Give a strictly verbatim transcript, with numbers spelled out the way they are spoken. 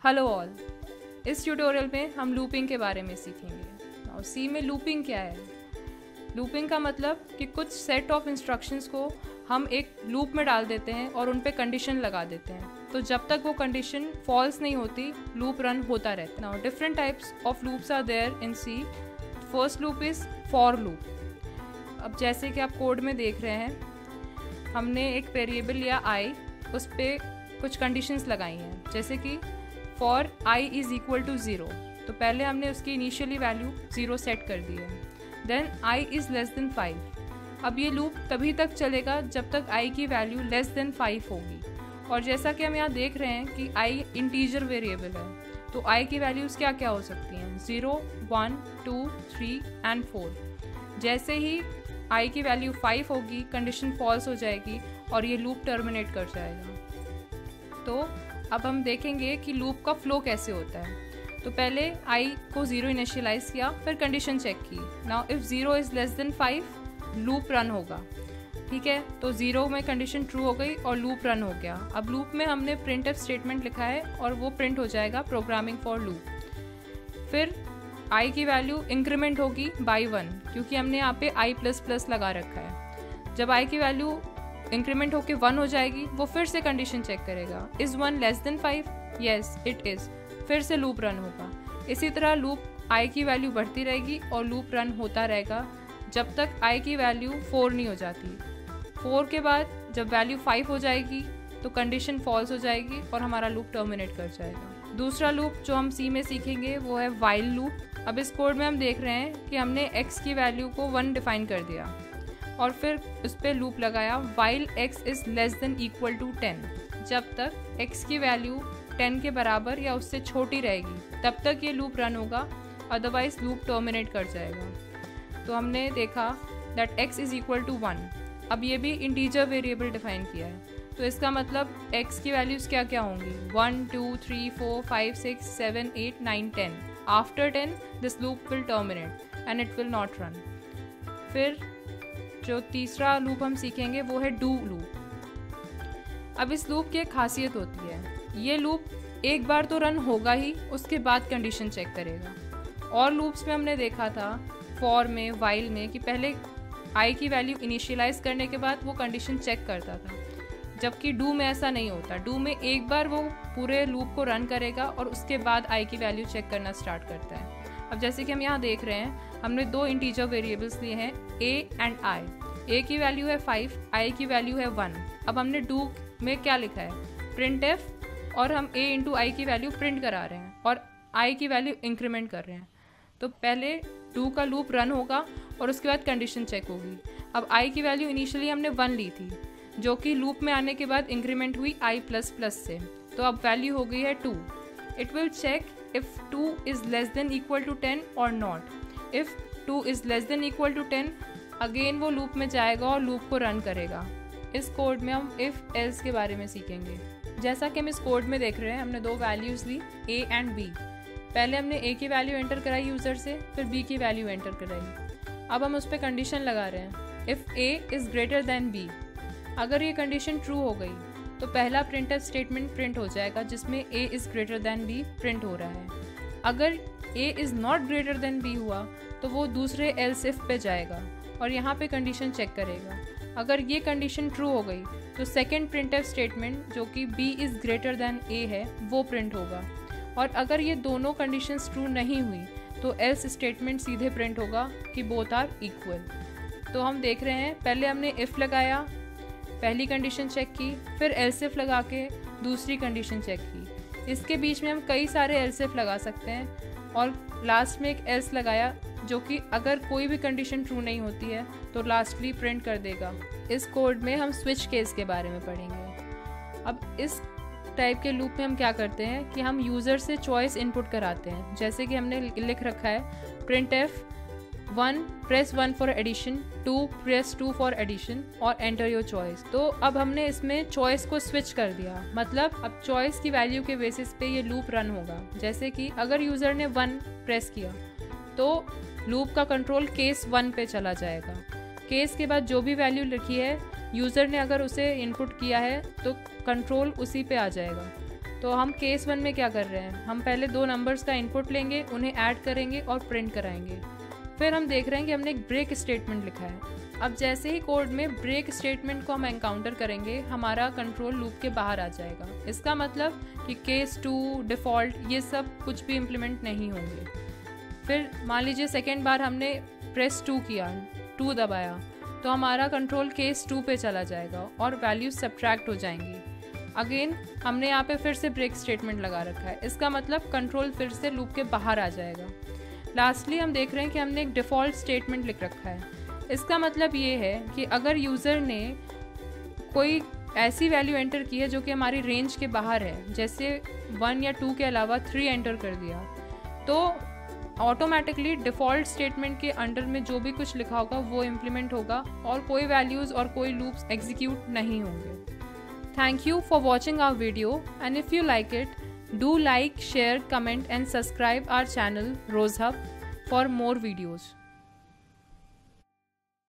Hello all, इस tutorial में हम लूपिंग के बारे में सीखेंगे। और सी में लूपिंग क्या है? लूपिंग का मतलब कि कुछ सेट ऑफ इंस्ट्रक्शंस को हम एक लूप में डाल देते हैं और उन पे कंडीशन लगा देते हैं, तो जब तक वो कंडीशन फॉल्स नहीं होती लूप रन होता रहता है। Now different types of loops are there in C. First loop is for loop. अब जैसे कि आप कोड में देख रहे हैं, हमने एक वेरिएबल लिया आई, उस पर कुछ कंडीशंस लगाई हैं, जैसे कि for i is equal to zero, तो पहले हमने उसकी इनिशियली वैल्यू ज़ीरो सेट कर दी है। Then i is less than five. अब ये लूप तभी तक चलेगा जब तक आई की वैल्यू लेस देन फाइव होगी। और जैसा कि हम यहाँ देख रहे हैं कि आई इंटीजर वेरिएबल है, तो आई की वैल्यूज़ क्या क्या हो सकती हैं? Zero, one, two, three and four. जैसे ही आई की वैल्यू फाइव होगी, कंडीशन फॉल्स हो जाएगी और ये लूप टर्मिनेट कर जाएगा। तो अब हम देखेंगे कि लूप का फ्लो कैसे होता है। तो पहले आई को ज़ीरो इनिशियलाइज किया, फिर कंडीशन चेक की। Now if zero is less than five, loop run होगा। ठीक है, तो ज़ीरो में कंडीशन ट्रू हो गई और लूप रन हो गया। अब लूप में हमने प्रिंट एफ स्टेटमेंट लिखा है और वो प्रिंट हो जाएगा प्रोग्रामिंग फॉर लूप। फिर आई की वैल्यू इंक्रीमेंट होगी बाई वन, क्योंकि हमने यहाँ पे आई प्लस प्लस लगा रखा है। जब आई की वैल्यू इंक्रीमेंट होके वन हो जाएगी, वो फिर से कंडीशन चेक करेगा, is one less than five? Yes it is. फिर से लूप रन होगा। इसी तरह लूप आई की वैल्यू बढ़ती रहेगी और लूप रन होता रहेगा जब तक आई की वैल्यू फोर नहीं हो जाती। फोर के बाद जब वैल्यू फाइव हो जाएगी तो कंडीशन फॉल्स हो जाएगी और हमारा लूप टर्मिनेट कर जाएगा। दूसरा लूप जो हम सी में सीखेंगे वो है वाइल लूप। अब इस कोड में हम देख रहे हैं कि हमने एक्स की वैल्यू को वन डिफाइन कर दिया और फिर उस पर लूप लगाया while x is less than equal to ten. जब तक एक्स की वैल्यू टेन के बराबर या उससे छोटी रहेगी तब तक ये लूप रन होगा, अदरवाइज लूप टर्मिनेट कर जाएगा। तो हमने देखा that x is equal to one. अब ये भी इंटीजर वेरिएबल डिफाइन किया है, तो इसका मतलब एक्स की वैल्यूज़ क्या क्या होंगी? One, two, three, four, five, six, seven, eight, nine, ten. After ten this loop will terminate and it will not run. फिर जो तीसरा लूप हम सीखेंगे वो है डू लूप। अब इस लूप की एक खासियत होती है, ये लूप एक बार तो रन होगा ही, उसके बाद कंडीशन चेक करेगा। और लूप्स में हमने देखा था फॉर में, वाइल में, कि पहले आई की वैल्यू इनिशियलाइज करने के बाद वो कंडीशन चेक करता था, जबकि डू में ऐसा नहीं होता। डू में एक बार वो पूरे लूप को रन करेगा और उसके बाद आई की वैल्यू चेक करना स्टार्ट करता है। अब जैसे कि हम यहाँ देख रहे हैं, हमने दो इंटीजर वेरिएबल्स लिए हैं ए एंड आई। ए की वैल्यू है फाइव, आई की वैल्यू है वन। अब हमने डू में क्या लिखा है? प्रिंट एफ, और हम ए इंटू आई की वैल्यू प्रिंट करा रहे हैं और आई की वैल्यू इंक्रीमेंट कर रहे हैं। तो पहले डू का लूप रन होगा और उसके बाद कंडीशन चेक होगी। अब आई की वैल्यू इनिशियली हमने वन ली थी, जो कि लूप में आने के बाद इंक्रीमेंट हुई आई प्लस प्लस से, तो अब वैल्यू हो गई है two. It will check if two is less than equal to ten और not. If two is less than equal to ten, again वो लूप में जाएगा और लूप को रन करेगा। इस कोड में हम इफ़ एल्स के बारे में सीखेंगे। जैसा कि हम इस कोड में देख रहे हैं, हमने दो वैल्यूज़ ली, ए एंड बी। पहले हमने ए की वैल्यू एंटर कराई यूज़र से, फिर बी की वैल्यू एंटर कराई। अब हम उस पर कंडीशन लगा रहे हैं, if A is greater than B. अगर ये कंडीशन ट्रू हो गई तो पहला प्रिंट एफ स्टेटमेंट प्रिंट हो जाएगा जिसमें A is greater than B print हो रहा है। अगर A is not greater than B हुआ तो वो दूसरे एल्स इफ पे जाएगा और यहाँ पे कंडीशन चेक करेगा। अगर ये कंडीशन ट्रू हो गई तो सेकेंड प्रिंट एफ स्टेटमेंट, जो कि B is greater than A है, वो प्रिंट होगा। और अगर ये दोनों कंडीशंस ट्रू नहीं हुई तो एल्स स्टेटमेंट सीधे प्रिंट होगा कि बोथ आर इक्वल। तो हम देख रहे हैं, पहले हमने इफ़ लगाया, पहली कंडीशन चेक की, फिर एल्स इफ लगा के दूसरी कंडीशन चेक की। इसके बीच में हम कई सारे एल्स इफ लगा सकते हैं और लास्ट में एक एल्स लगाया, जो कि अगर कोई भी कंडीशन ट्रू नहीं होती है तो लास्टली प्रिंट कर देगा। इस कोड में हम स्विच केस के बारे में पढ़ेंगे। अब इस टाइप के लूप में हम क्या करते हैं कि हम यूज़र से चॉइस इनपुट कराते हैं, जैसे कि हमने लिख रखा है printf one press one for addition, two press two for addition और एंटर योर चॉइस। तो अब हमने इसमें चॉइस को स्विच कर दिया, मतलब अब चॉइस की वैल्यू के बेसिस पे ये लूप रन होगा। जैसे कि अगर यूज़र ने वन प्रेस किया तो लूप का कंट्रोल केस वन पे चला जाएगा। केस के बाद जो भी वैल्यू लिखी है, यूज़र ने अगर उसे इनपुट किया है तो कंट्रोल उसी पे आ जाएगा। तो हम केस वन में क्या कर रहे हैं, हम पहले दो नंबर्स का इनपुट लेंगे, उन्हें ऐड करेंगे और प्रिंट कराएंगे। फिर हम देख रहे हैं कि हमने एक ब्रेक स्टेटमेंट लिखा है। अब जैसे ही कोड में ब्रेक स्टेटमेंट को हम एनकाउंटर करेंगे, हमारा कंट्रोल लूप के बाहर आ जाएगा। इसका मतलब कि केस टू, डिफ़ॉल्ट, ये सब कुछ भी इम्प्लीमेंट नहीं होंगे। फिर मान लीजिए सेकेंड बार हमने प्रेस टू किया, टू दबाया, तो हमारा कंट्रोल केस टू पे चला जाएगा और वैल्यूज सब्ट्रैक्ट हो जाएंगी। अगेन हमने यहाँ पे फिर से ब्रेक स्टेटमेंट लगा रखा है, इसका मतलब कंट्रोल फिर से लूप के बाहर आ जाएगा। लास्टली हम देख रहे हैं कि हमने एक डिफ़ॉल्ट स्टेटमेंट लिख रखा है। इसका मतलब ये है कि अगर यूज़र ने कोई ऐसी वैल्यू एंटर की है जो कि हमारी रेंज के बाहर है, जैसे वन या टू के अलावा थ्री एंटर कर दिया, तो ऑटोमेटिकली डिफ़ॉल्ट स्टेटमेंट के अंडर में जो भी कुछ लिखा होगा वो इम्प्लीमेंट होगा और कोई वैल्यूज़ और कोई लूप्स एग्जीक्यूट नहीं होंगे। Thank you for watching our video, and if you like it, do like, share, comment and subscribe our channel Rose Hub for more videos.